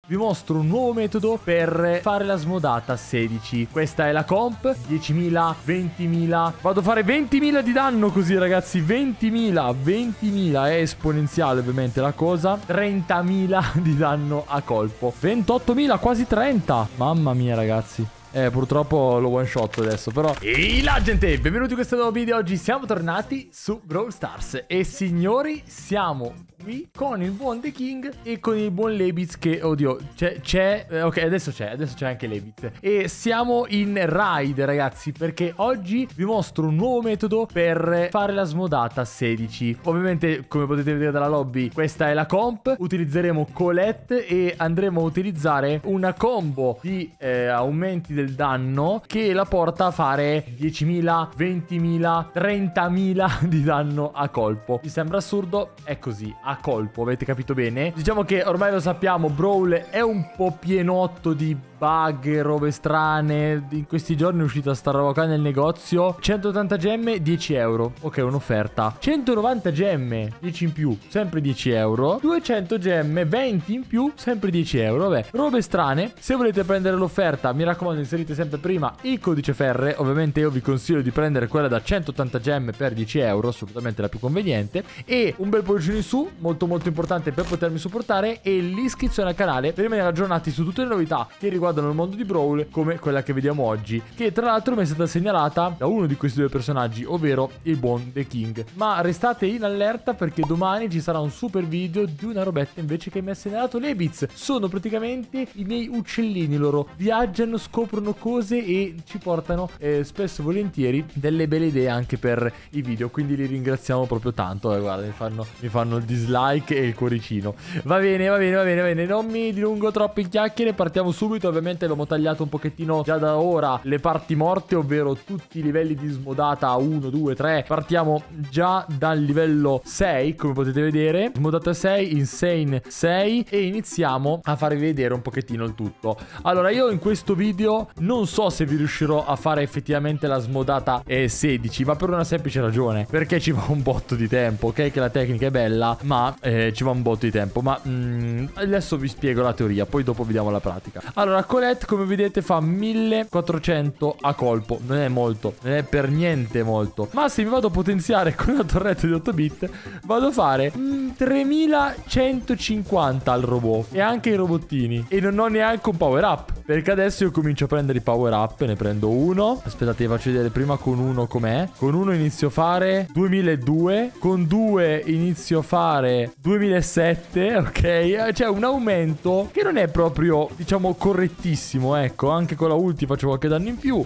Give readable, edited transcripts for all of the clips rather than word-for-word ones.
vi mostro un nuovo metodo per fare la smodata 16. Questa è la comp, 10.000, 20.000. Vado a fare 20.000 di danno così, ragazzi, 20.000 è esponenziale ovviamente la cosa. 30.000 di danno a colpo, 28.000, quasi 30. Mamma mia, ragazzi. Purtroppo lo one shot adesso, però. Ehi là, gente, benvenuti in questo nuovo video. Oggi siamo tornati su Brawl Stars. E signori, siamo qui con il buon The King e con il buon Lebitz che, oddio, c'è ok, adesso c'è anche Lebitz. E siamo in raid, ragazzi, perché oggi vi mostro un nuovo metodo per fare la smodata 16. Ovviamente, come potete vedere dalla lobby, questa è la comp. Utilizzeremo Colette e andremo a utilizzare una combo di aumenti del danno che la porta a fare 10.000, 20.000, 30.000 di danno a colpo. Vi sembra assurdo? È così, a colpo, avete capito bene? Diciamo che ormai lo sappiamo, Brawl è un po' pienotto di bug, robe strane. In questi giorni è uscita sta roba qua nel negozio. 180 gemme, 10 euro. Ok, un'offerta. 190 gemme, 10 in più, sempre 10 euro. 200 gemme, 20 in più, sempre 10 euro. Vabbè, robe strane. Se volete prendere l'offerta, mi raccomando, inserite sempre prima il codice Ferre. Ovviamente io vi consiglio di prendere quella da 180 gemme per 10 euro, assolutamente la più conveniente. E un bel pollice in su, molto importante per potermi supportare. E l'iscrizione al canale per rimanere aggiornati su tutte le novità che riguardano il mondo di Brawl, come quella che vediamo oggi, che tra l'altro mi è stata segnalata da uno di questi due personaggi, ovvero il buon The King. Ma restate in allerta perché domani ci sarà un super video di una robetta invece che mi ha segnalato Lebitz. Sono praticamente i miei uccellini, loro viaggiano, scoprono cose e ci portano spesso e volentieri delle belle idee anche per i video, quindi li ringraziamo proprio tanto. Guarda, mi fanno il dislike e il cuoricino. Va bene, non mi dilungo troppo in chiacchiere, partiamo subito. Ovviamente abbiamo tagliato un pochettino già da ora le parti morte, ovvero tutti i livelli di smodata 1, 2, 3. Partiamo già dal livello 6, come potete vedere. Smodata 6, Insane 6, e iniziamo a farvi vedere un pochettino il tutto. Allora, io in questo video non so se vi riuscirò a fare effettivamente la smodata 16, ma per una semplice ragione, perché ci va un botto di tempo. Ok che la tecnica è bella, ma ci va un botto di tempo. Ma adesso vi spiego la teoria, poi dopo vediamo la pratica. Allora, Colette, come vedete, fa 1400 a colpo. Non è molto, non è per niente molto. Ma se mi vado a potenziare con la torretta di 8 bit, vado a fare 3150 al robot e anche i robottini. E non ho neanche un power up, perché adesso io comincio a prendere i power up. Ne prendo uno. Aspettate, vi faccio vedere prima con uno com'è. Con uno inizio a fare 2002. Con 2 inizio a fare 2007. Ok, c'è un aumento che non è proprio, diciamo, correttissimo. Ecco, anche con la ulti faccio qualche danno in più.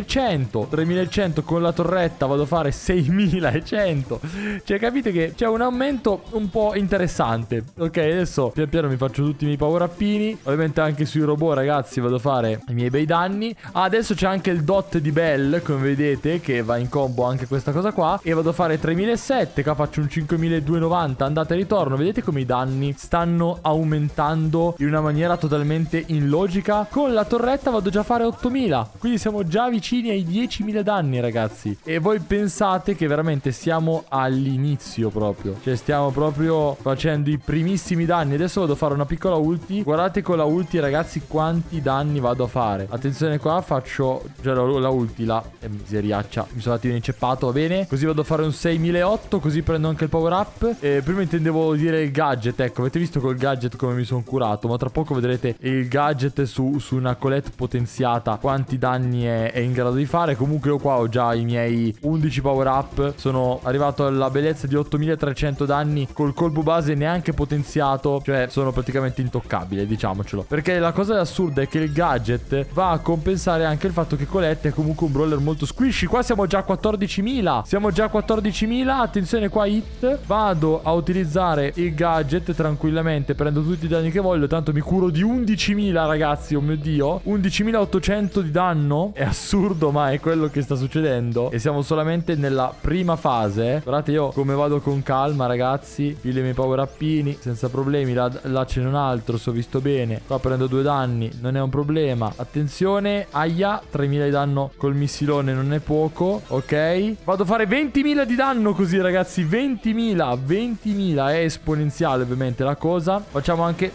3100 con la torretta vado a fare 6100. Cioè, capite che c'è un aumento un po' interessante. Ok, adesso pian piano mi faccio tutti i miei power uppini. Ovviamente anche sui robot, ragazzi, vado a fare i miei bei danni. Adesso c'è anche il dot di Bell, come vedete, che va in combo anche questa cosa qua. E vado a fare 3007, qua faccio un 5290 andata e ritorno. Vedete come i danni stanno aumentando in una maniera totalmente illogica. Con la torretta vado già a fare 8000, quindi siamo già vicini ai 10.000 danni, ragazzi. E voi pensate che veramente siamo all'inizio proprio, cioè stiamo proprio facendo i primissimi danni. Adesso vado a fare una piccola ulti. Guardate con la ulti, ragazzi, quanti danni vado a fare. Attenzione, qua faccio già la ulti là. E miseriaccia, mi sono un attimo inceppato, va bene. Così vado a fare un 6008, così prendo anche il power up. Prima intendevo dire il gadget. Ecco, avete visto col gadget come mi sono curato, ma tra poco vedrete il gadget su una Colette potenziata quanti danni è in grado di fare. Comunque io qua ho già i miei 11 power up. Sono arrivato alla bellezza di 8300 danni col colpo base neanche potenziato. Cioè sono praticamente intoccabile, diciamocelo. Perché la cosa assurda è che il gadget va a compensare anche il fatto che Colette è comunque un brawler molto squishy. Qua siamo già a 14.000. Siamo già a 14.000. Attenzione qua, hit. Vado a utilizzare il gadget tranquillamente, prendo tutti i danni che voglio, tanto mi curo di 11.000, ragazzi. Oh mio Dio, 11.800 di danno. È assurdo, ma è quello che sta succedendo. E siamo solamente nella prima fase. Guardate io come vado con calma, ragazzi. Piglio i miei power uppini senza problemi. Là c'è un altro, se ho visto bene. Qua prendo 2 danni, non è un problema. Attenzione, aia, 3.000 di danno col missilone non è poco. Ok, vado a fare 20.000 di danno così, ragazzi. 20.000 è esponenziale ovviamente la cosa. Facciamo anche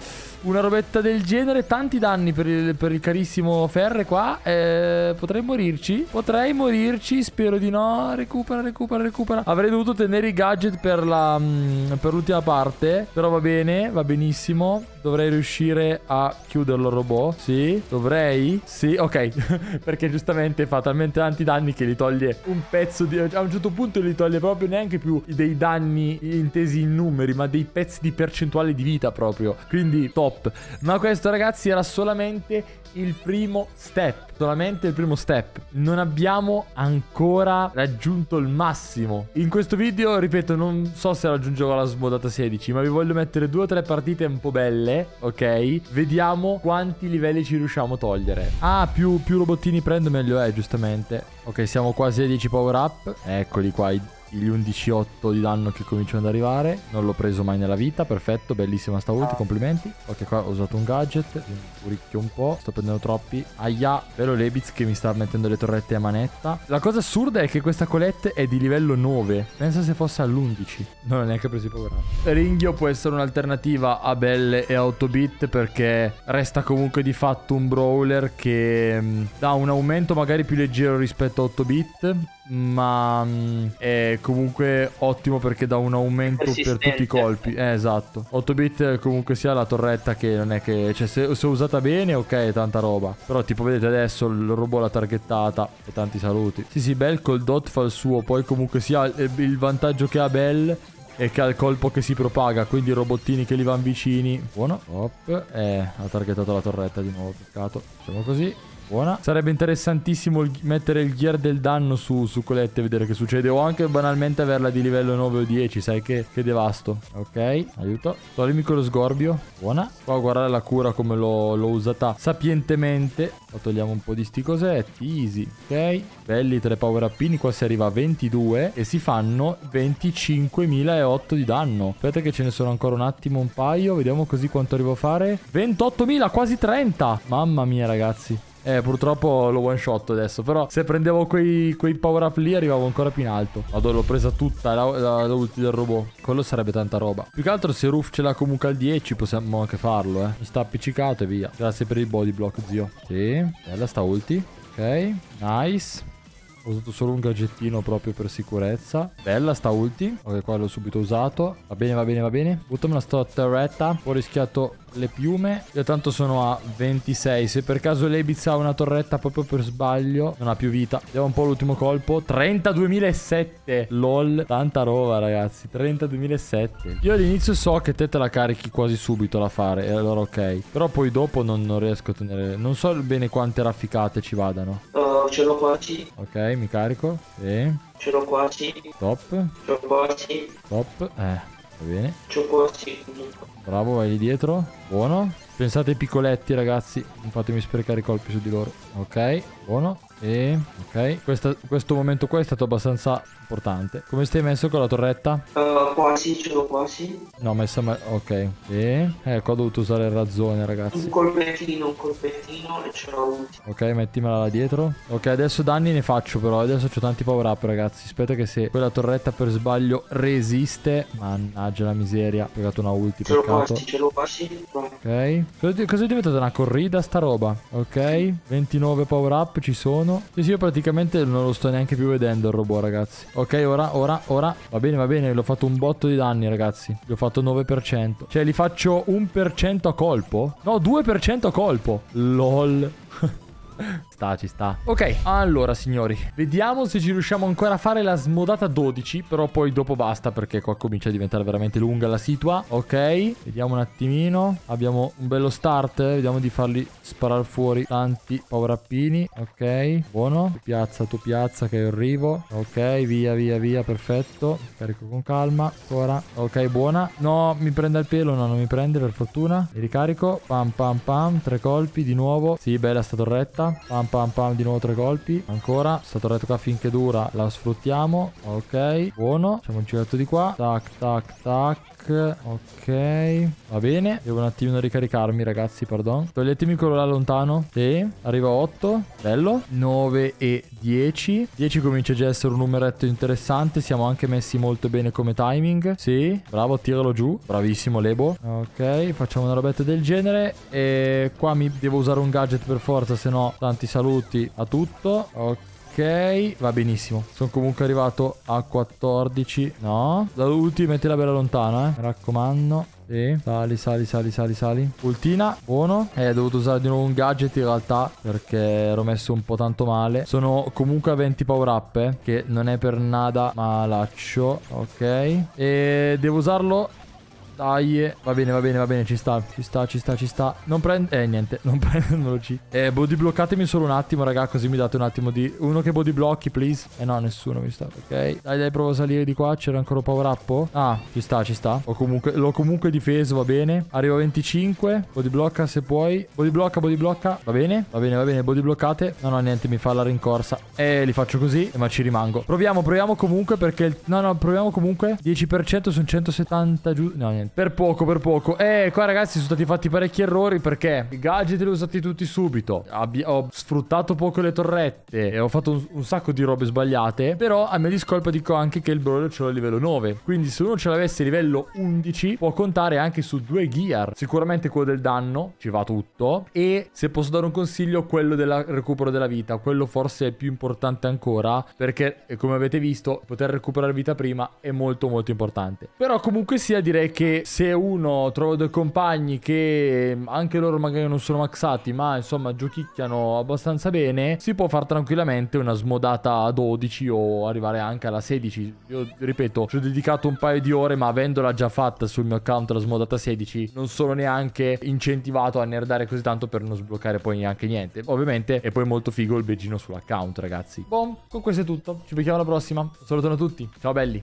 una robetta del genere. Tanti danni per il carissimo Ferre qua. Potrei morirci. Spero di no. Recupera. Avrei dovuto tenere i gadget per l'ultima parte. Però va bene, va benissimo. Dovrei riuscire a chiuderlo il robot. Sì, dovrei. Sì, ok. Perché giustamente fa talmente tanti danni che gli toglie un pezzo di... A un certo punto gli toglie proprio neanche più dei danni intesi in numeri, ma dei pezzi di percentuale di vita proprio. Quindi top. Ma questo, ragazzi, era solamente il primo step. Non abbiamo ancora raggiunto il massimo. In questo video, ripeto, non so se raggiungerò la smodata 16, ma vi voglio mettere 2 o 3 partite un po' belle, ok? Vediamo quanti livelli ci riusciamo a togliere. Ah, più robottini prendo meglio è, giustamente. Ok, siamo quasi ai 10 power up. Eccoli qua, gli 11-8 di danno che cominciano ad arrivare. Non l'ho preso mai nella vita. Perfetto, bellissima sta ulti, complimenti. Ok, qua ho usato un gadget, uricchio un po', sto prendendo troppi. Aia, vero Lebitz che mi sta mettendo le torrette a manetta. La cosa assurda è che questa Colette è di livello 9. Pensa se fosse all'11. Non ho neanche preso i power up. Ringhio può essere un'alternativa a Belle e 8-bit, perché resta comunque di fatto un brawler che dà un aumento magari più leggero rispetto a 8-bit, ma è comunque ottimo perché dà un aumento per tutti i colpi. Esatto. 8-bit comunque sia la torretta che non è che... Cioè se usata bene, ok, è tanta roba. Però tipo vedete adesso il robot l'ha targettata. E tanti saluti. Sì, Bell col dot fa il suo. Poi comunque sia il vantaggio che ha Bell è che ha il colpo che si propaga, quindi i robottini che li vanno vicini. Buono. Hop. Ha targetato la torretta di nuovo. Peccato. Facciamo così. Buona. Sarebbe interessantissimo mettere il gear del danno su Colette e vedere che succede. O anche banalmente averla di livello 9 o 10. Sai che devasto. Ok, aiuto. Toglimi quello sgorbio. Buona. Qua guardare la cura come l'ho usata sapientemente. Lo togliamo un po' di sti cosetti. Easy. Ok. Belli 3 power uppini. Qua si arriva a 22 e si fanno 25.008 di danno. Aspetta che ce ne sono ancora un attimo, un paio. Vediamo così quanto arrivo a fare. 28.000, quasi 30. Mamma mia, ragazzi. Purtroppo lo one shot adesso. Però se prendevo quei power up lì arrivavo ancora più in alto. Vado, l'ho presa tutta la ulti del robot. Quello sarebbe tanta roba. Più che altro se Roof ce l'ha comunque al 10 possiamo anche farlo, Mi sta appiccicato e via. Grazie per il body block, zio. Sì, bella sta ulti. Ok, nice. Ho usato solo un gadgettino proprio per sicurezza. Bella sta ulti. Ok, qua l'ho subito usato. Va bene. Buttamela sta torretta. Ho rischiato le piume. Io tanto sono a 26. Se per caso Lebitz ha una torretta proprio per sbaglio, non ha più vita. Vediamo un po' l'ultimo colpo. 32.007. LOL. Tanta roba, ragazzi. 32.007. Io all'inizio so che te la carichi quasi subito la fare. E allora ok. Però poi dopo non riesco a tenere... Non so bene quante rafficate ci vadano. Ce l'ho quasi. Ok, mi carico. Sì. Ce l'ho quasi. Top. Ce l'ho quasi. Top. Va bene. Ce l'ho quasi. Bravo, vai lì dietro. Buono. Pensate ai piccoletti, ragazzi. Non fatemi sprecare i colpi su di loro. Ok, buono. E ok, questo momento qua è stato abbastanza importante. Come stai messo con la torretta? Quasi, ce l'ho quasi. No, messa ok. E qua ho dovuto usare il razzone, ragazzi. Un colpettino e ce l'ho ultimo. Ok, mettimela là dietro. Ok, adesso danni ne faccio, però adesso ho tanti power up, ragazzi. Aspetta che se quella torretta per sbaglio resiste. Mannaggia la miseria. Ho pagato una ulti, peccato. Ce l'ho quasi. Ok. Cosa è diventata una corrida sta roba? Ok, 29 power up ci sono. Sì, io praticamente non lo sto neanche più vedendo il robot, ragazzi. Ok, ora. Va bene, l'ho fatto un botto di danni, ragazzi. Gli ho fatto 9%. Cioè, li faccio 1% a colpo? No, 2% a colpo. LOL. Ci sta. Ok, allora signori, vediamo se ci riusciamo ancora a fare la smodata 12. Però poi dopo basta, perché qua comincia a diventare veramente lunga la situa. Ok, vediamo un attimino. Abbiamo un bello start, vediamo di farli sparare fuori tanti power uppini. Ok, buono. Tu piazza che arrivo. Ok, via, perfetto. Carico con calma. Ancora. Ok, buona. No, mi prende il pelo. No, non mi prende, per fortuna. Mi ricarico. Pam. 3 colpi di nuovo. Sì, bella sta torretta. Pam, di nuovo 3 colpi. Ancora. Sta torretta qua finché dura la sfruttiamo. Ok, buono. Facciamo un giretto di qua. Tac. Ok, va bene. Devo un attimino ricaricarmi, ragazzi, pardon. Toglietemi quello là lontano. Sì, arriva a 8. Bello. 9 e 10. 10 comincia già a essere un numeretto interessante. Siamo anche messi molto bene come timing. Sì, bravo, tiralo giù. Bravissimo Lebo. Ok, facciamo una robetta del genere. E qua mi devo usare un gadget per forza, se no tanti saluti a tutto. Ok, va benissimo. Sono comunque arrivato a 14. No, la ultima mettila bella lontana, mi raccomando. Sì, sali. Ultina, buono. Ho dovuto usare di nuovo un gadget in realtà, perché ero messo un po' tanto male. Sono comunque a 20 power up, che non è per nada malaccio. Ok, e devo usarlo. Dai, va bene, ci sta. Non prende, niente, non prendono C. Body bloccatemi solo un attimo, raga, così mi date un attimo di... Uno che body blocchi, please. No, nessuno mi sta, ok. Dai, provo a salire di qua, c'era ancora power up. Ah, ci sta. L'ho comunque difeso, va bene. Arrivo a 25, body blocca se puoi. Body blocca, va bene, body bloccate. No, niente, mi fa la rincorsa. Li faccio così, ma ci rimango. Proviamo comunque, perché... No, proviamo comunque. 10% sono 170 giù. No, niente. Per poco. Qua ragazzi sono stati fatti parecchi errori, perché i gadget li ho usati tutti subito. Ho sfruttato poco le torrette e ho fatto un sacco di robe sbagliate. Però a mia discolpa dico anche che il brawler ce l'ho a livello 9. Quindi se uno ce l'avesse a livello 11 può contare anche su 2 gear. Sicuramente quello del danno ci va tutto. E se posso dare un consiglio, quello del recupero della vita. Quello forse è più importante ancora, perché come avete visto poter recuperare vita prima è molto importante. Però comunque sia, direi che se uno trova due compagni che anche loro magari non sono maxati, ma insomma giochicchiano abbastanza bene, si può far tranquillamente una smodata a 12 o arrivare anche alla 16. Io ripeto, ci ho dedicato un paio di ore, ma avendola già fatta sul mio account la smodata 16 non sono neanche incentivato a nerdare così tanto per non sbloccare poi neanche niente. Ovviamente è poi molto figo il begino sull'account, ragazzi. Con questo è tutto, ci becchiamo alla prossima. Un saluto a tutti, ciao belli.